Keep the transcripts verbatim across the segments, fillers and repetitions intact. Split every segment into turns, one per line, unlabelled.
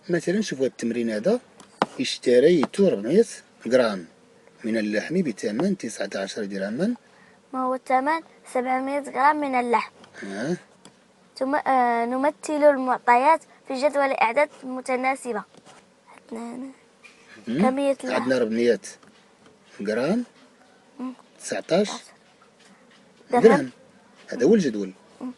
مثلا شوفوا التمرين هذا: اشتريت أربعمائة غرام من اللحم بثمن تسعة عشر درهما.
ما هو الثمن؟ سبعمائة غرام من اللحم.
آه.
ثم آه نمثل المعطيات في جدول إعداد متناسبة. كمية اللحم
عندنا أربعمائة غرام تسعطاش درهم، هذا هو الجدول.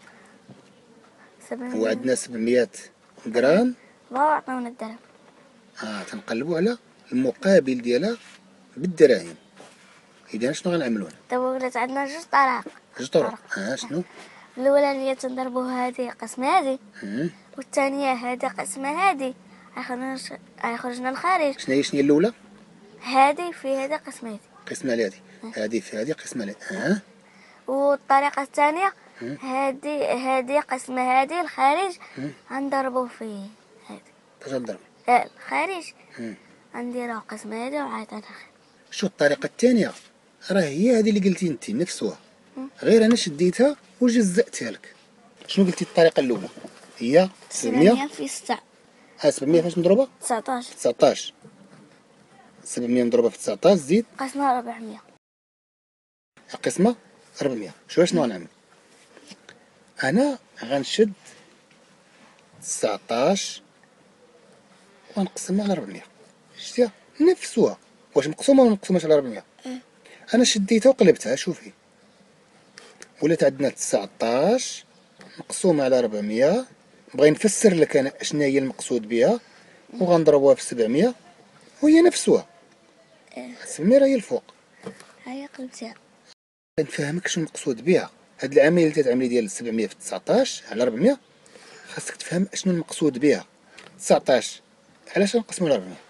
وعندنا سبعمائة غرام،
ما عطاونا الدرهم.
اه تنقلبوا على المقابل ديالها بالدراهم. اذا شنو غنعملوا هنا؟
دابا ولات عندنا جوج طرق.
جوج طرق. اه شنو؟
الاولانيه تنضربوا هذه قسم هذه،
مم.
والثانيه هذه قسم هذه، غيخرجنا الخارج.
شنو هي شنو هي الاولى؟
هذه في هذه قسم هذه،
قسمه على هذه، هذه في هذه قسمه على اه.
والطريقه الثانيه هذه هذه قسم هذه الخارج غنضربوا في هذه.
باش نضرب
لا الخارج غنديروا قسم هذه وعاد اخر.
شو الطريقه الثانيه؟ راه هي هذه اللي قلتي انت نفسها، غير انا شديتها وجزأتها لك. شنو قلتي الطريقه الاولى؟ هي سبعمائة
في ستة.
ها سبعمائة فاش مضروبه؟
تسعطاش.
تسعطاش. سبعمائة مضروبه في تسعطاش زيد
قسمها أربعمائة.
قسمه أربعمائة. شو شنو غنعمل؟ انا غنشد تسعطاش ونقسمها على أربعمائة. شتيها نفسها، واش مقسومه ولا مقسوماش على أربعمائة؟ انا شديتها وقلبتها. شوفي ولات عندنا تسعطاش مقسومه على أربعمائة. بغي نفسر لك انا شنو هي المقصود بها، وغنضربوها في سبعمائة وهي نفسها. سبعمائة راه هي الفوق.
هيا قلبتها.
نفهمك شنو المقصود بها. هاد العمليه اللي تتعملي ديال سبعمائة في تسعطاش على أربعمائة خاصك تفهم شنو المقصود بها. تسعطاش علاش نقسمو على أربعمائة؟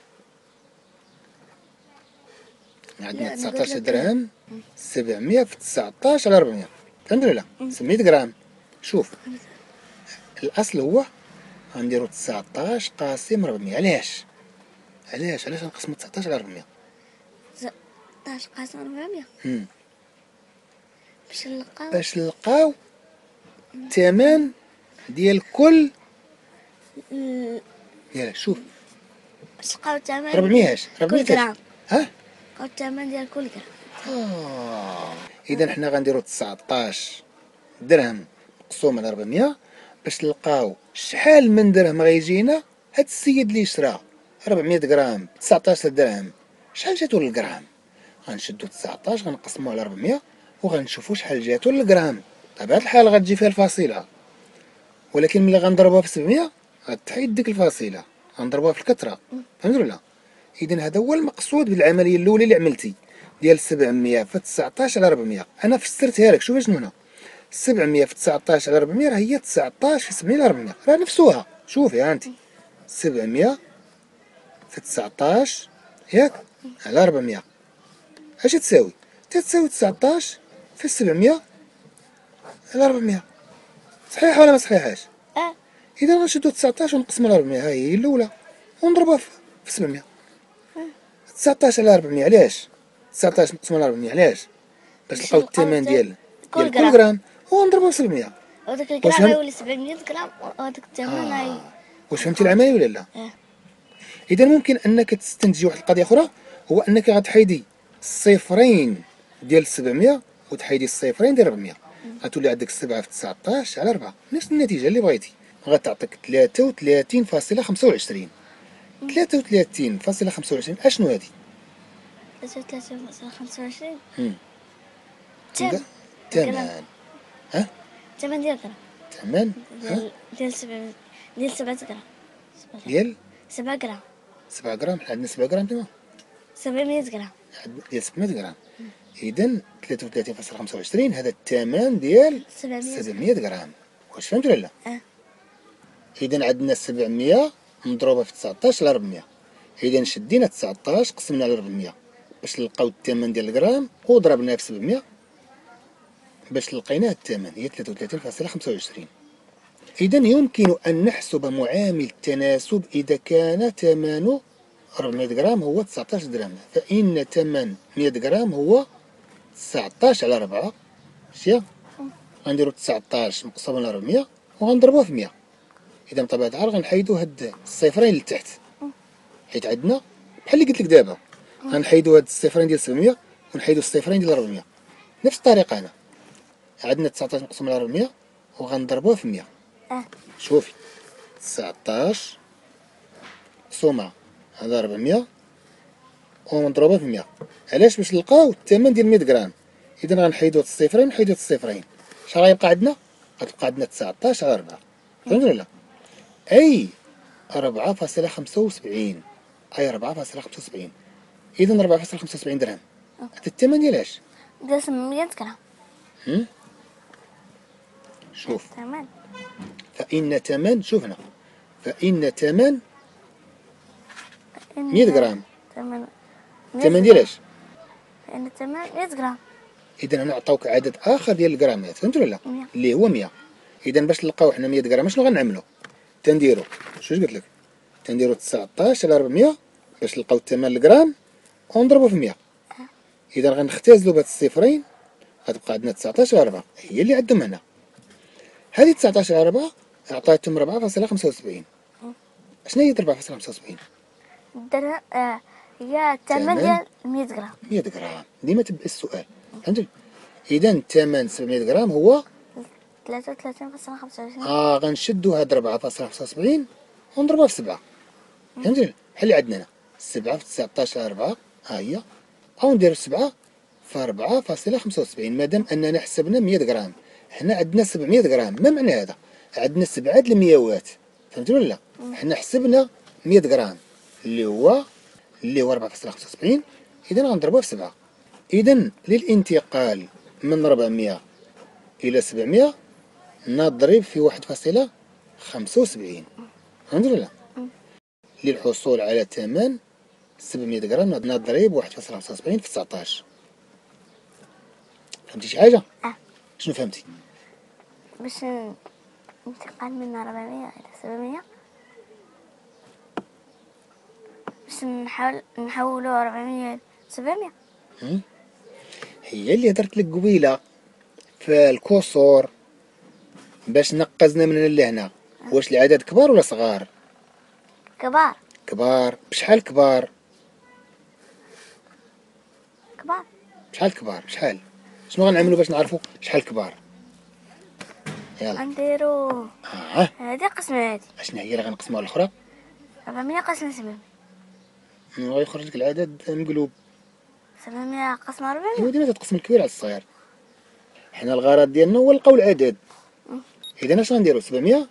عندنا تسعطاش درهم، سبعمائة في تسعطاش على أربعمائة، فهمت ولا لا؟ سبعمائة غرام. شوف الاصل هو غنديرو تسعطاش قاسم أربعمائة. علاش علاش علاش غنقسمو تسعطاش على أربعمائة؟
تسعطاش قاسم أربعمائة
امم
باش نلقاو
باش نلقاو الثمن ديال كل يلا شوف
باش نلقاو الثمن
أربعمائة
كل غرام.
ها
نلقاو الثمن ديال كل غرام.
اه اذا حنا غنديرو تسعطاش درهم مقسوم على أربعمائة باش نلقاو شحال من درهم غيجينا. هاد السيد اللي شرا أربعمائة غرام تسعطاش درهم شحال جاتو للغرام؟ غنشدو تسعطاش غنقسمو على أربعمائة وغنشوفو شحال جاتو للغرام. بطبيعة الحال غتجي فيها الفاصلة، ولكن ملي غنضربوها في سبعمائة غتحيد ديك الفاصلة، غنضربوها في الكثرة. فهمت ولا؟ إذا هذا هو المقصود بالعملية الأولى اللي عملتي ديال سبعمائة في تسعطاش على أربعمائة. أنا فسرتها لك. شوف شنو هنا سبعمائة في تسعطاش على أربعمائة راه هي تسعطاش في سبعمائة على أربعمائة راه نفسها. شوفي ها أنت سبعمائة في تسعطاش ياك على أربعمائة اش تساوي؟ تتساوي تسعطاش في سبعمائة على أربعمائة. صحيحة ولا ما صحيحاش؟
اه.
إذا غنشدو تسعطاش ونقسمو على أربعمائة، ها هي الأولى، ونضربوها في سبعمائة. تسعطاش على أربعمائة علاش؟ تسعطاش مقسوم على أربعمائة علاش؟ باش نلقاو الثمن ديال ديال كل غرام ونضربوه في سبعمائة.
وداك الغرام غيولي سبعمائة غرام وهذاك الثمن غي.
واش فهمتي العملية ولا لا؟
اه.
إذا ممكن أنك تستنتجي واحد القضية أخرى، هو أنك غتحيدي الصفرين ديال سبعمائة وتحيدي الصفرين ديال أربعمائة، غتولي عندك سبعة في تسعطاش على أربعة، نفس النتيجة اللي بغيتي، غتعطيك ثلاثة وثلاثين فاصلة خمسة وعشرين. ثلاثة وثلاثين فاصلة خمسة وعشرين أشنو هادي؟
ثلاثة وثلاثين فاصلة خمسة وعشرين
امم
تمن.
تمن. ها؟
تمن ديال غرام.
تمن
ديال ديال سبعة ديال سبعة غرام.
ديال
سبعة غرام.
سبعة غرام. عندنا سبعة غرام تما
سبعمائة غرام.
ديال سبعمائة غرام. إذا ثلاثة وثلاثين فاصلة خمسة وعشرين هذا الثمن ديال سبعمائة غرام. واش فهمت ولا لا؟
اه.
إذا عندنا سبعمائة مضروبة في تسعطاش على أربعمائة. إذا شدينا تسعطاش قسمنا على أربعمائة باش نلقاو الثمن ديال الغرام وضربناه في سبعمائة باش لقيناه الثمن هي ثلاثة وثلاثين فاصلة خمسة وعشرين. إذا يمكن أن نحسب معامل التناسب إذا كان ثمن أربعمائة غرام هو تسعطاش درهم، فإن ثمن مائة غرام هو تسعطاش على أربعة. ماشي غنديرو تسعطاش مقسوم على أربعمائة وغنضربوه في مائة. اذا بطبيعه الحال غنحيدو هاد الصفرين لتحت، حيت عندنا بحال اللي قلت لك دابا غنحيدو هاد الصفرين ديال سبعمية ونحيدو الصفرين ديال ربعمية. نفس الطريقه هنا عندنا تسعطاش مقسوم على ربعمية وغنضربوه في مية.
اه
شوفي تسعطاش مقسومه على ربعمية ونضربوها في مية. علاش؟ باش نلقاو الثمن ديال مية غرام. اذا غنحيدو هاد الصفرين ونحيدو هاد الصفرين، شحال غيبقى عندنا؟ غتبقى عندنا تسعطاش على ربعة، فهمتوا ولا لا؟ اي ربعة فاصلة خمسة وسبعين، اي ربعة فاصلة خمسة وسبعين. اذا ربعة فاصلة خمسة وسبعين درهم هذا الثمن ديال اش؟
ديال ثمانمية غرام.
هم؟ شوف،
تمام.
فإن ثمن، شوف هنا، فإن ثمن مية غرام.
ثمن
الثمن ديال اش؟
فإن الثمن مية غرام.
اذا هنا عطاوك عدد اخر ديال الغرامات، فهمت ولا لا؟
مية.
اللي هو مية. اذا باش نلقاو حنا مية غرام شنو غنعملو؟ تنديرو شوش قلت لك، تنديرو تسعطاش على ربعمية باش نلقاو الثمن الغرام ونضربو في مية. اذا غنختازلو بهاد الصفرين غتبقى عندنا تسعطاش على ربعة هي اللي عندهم هنا. هذه تسعطاش على ربعة عطاتهم ربعة فاصلة خمسة وسبعين. شنو هي ربعة فاصلة خمسة وسبعين؟
الدرهم آه هي الثمن
تمن.
ديال مية غرام.
مية غرام. ديما تبع السؤال، فهمتي؟ اذا الثمن سبعمية غرام هو
ثلاثة وثلاثين فاصلة خمسة وعشرين.
اه غنشدو هاد ربعة فاصلة خمسة وسبعين ونضربوها في سبعة، فهمتي؟ بحال اللي عندنا هنا سبعة في تسعطاش على ربعة ها هي، او نديرو سبعة في ربعة فاصلة خمسة وسبعين. مادام اننا حسبنا مية غرام، حنا عندنا سبعمية غرام. ما معنى هذا؟ عندنا سبعة د المياوات، فهمتي ولا لا؟ حنا حسبنا مية غرام اللي هو اللي هو ربعة فاصلة خمسة وسبعين. اذا غنضربوها في سبعة. اذا للانتقال من ربعمية الى سبعمية نضرب في واحد فاصلة خمسة وسبعين، فهمتي ولا لا؟ للحصول على ثمن سبعمية غرام نضرب واحد فاصلة خمسة وسبعين في تسعطاش. فهمتي شي حاجه؟
اه
شنو فهمتي؟
باش ننتقل من ربعمية إلى سبعمية، باش نحاول نحولو ربعمية لسبعمية.
هم؟ هي اللي هضرت لك قبيله في الكسور باش نقزنا من هنا لهنا. واش العدد كبار ولا صغار؟
كبار.
كبار. بشحال كبار؟
كبار.
بشحال كبار؟ بشحال؟ شنو غنعملو باش نعرفو شحال كبار؟ يلا.
غنديرو
اه
هادي قسم هادي.
اشنا هي اللي غنقسموها الاخرى؟
ربعمية قسم سبعمية.
غيخرج لك العدد مقلوب.
سبعمية قسم ربعمية.
ايوا ديما تتقسم الكبير على الصغير. حنا الغرض ديالنا هو نلقاو العدد. اذا اش غنديرو؟ سبعمية.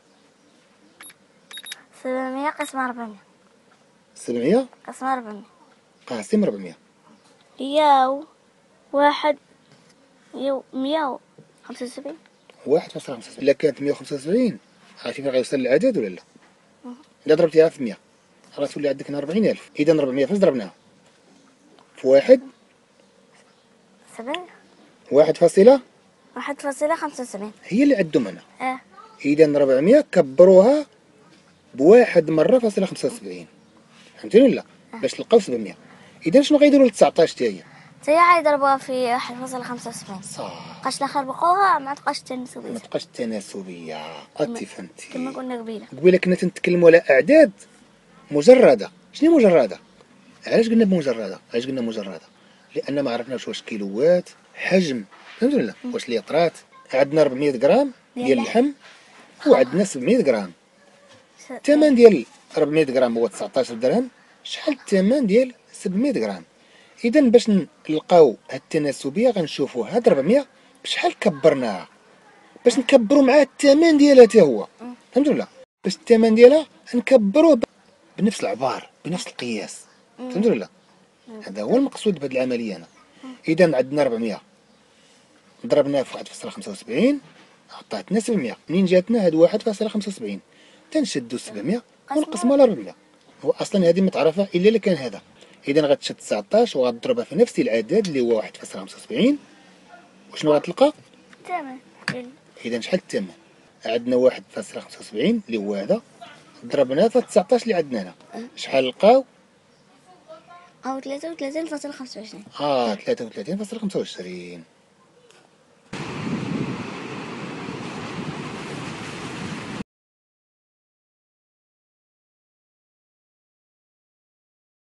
سبعمية قسم ربعمية.
سبعمية
قسم ربعمية
قاسم ربعمية.
ياو واحد ياو مية وخمسة وسبعين.
واحد فاصلة خمسة وسبعين. إلا كانت مية وخمسة وسبعين عرفتي فين غيوصل العدد ولا لا؟ إلا ضربتيها في مية غتولي عندك هنا ربعين ألف. إذا ربعمية فاش ضربناها؟ في واحد.
سبعمية.
واحد فاصلة
واحد فاصلة خمسة وسبعين.
هي اللي عندهم هنا.
اه
إذا ربعمية كبروها بواحد مرة فاصلة خمسة وسبعين، فهمتيني ولا؟ باش تلقاو سبعمية. إذا شنو غيديروا ل تسعطاش حتى هي؟
حتى هي غيضربوها في واحد فاصلة خمسة وسبعين.
صح.
بقاش نخربقوها ما تبقاش تنسبية.
ما تبقاش التناسبية. أنت فهمتي.
كما قلنا قبيله.
قبيله كنا تنتكلموا على أعداد مجردة. شنو مجردة؟ علاش قلنا بمجردة؟ علاش قلنا مجردة؟ لأن ما عرفناش واش كيلوات، حجم، فهمت ولا؟ واش ليطرات. عندنا ربعمية غرام ديال اللحم وعندنا سبعمية غرام. الثمن ديال ربعمية غرام هو تسعطاش درهم. شحال الثمن ديال سبعمية غرام؟ إذا باش نلقاو هاد التناسبية غنشوفو هاد ربعمية بشحال كبرناها باش نكبرو معاه الثمن ديالها حتى هو، فهمت ولا؟ باش الثمن ديالها نكبروه بنفس العبار بنفس القياس، فهمت ولا؟ هذا هو المقصود بهاد العملية هنا. إذا عندنا ربعمية ضربناه في واحد فاصلة خمسة وسبعين عطاتنا سبعمية. منين جاتنا هاد واحد فاصلة خمسة وسبعين؟ تنشدو سبعمية ونقسمو على ربعمية. هو أصلا هادي متعرفة إلا إلا كان هذا. إذا غتشد تسعطاش وغتضربها في نفس العدد اللي هو واحد فاصلة خمسة وسبعين. وشنو غتلقى؟
تمام.
إذا شحال الثمن؟ عندنا واحد فاصلة خمسة وسبعين اللي هو هذا ضربناه في تسعطاش اللي عندنا هنا. شحال لقاو؟
أو ثلاثة وثلاثين فاصلة خمسة وعشرين.
اه ثلاثة وثلاثين فاصلة خمسة وعشرين.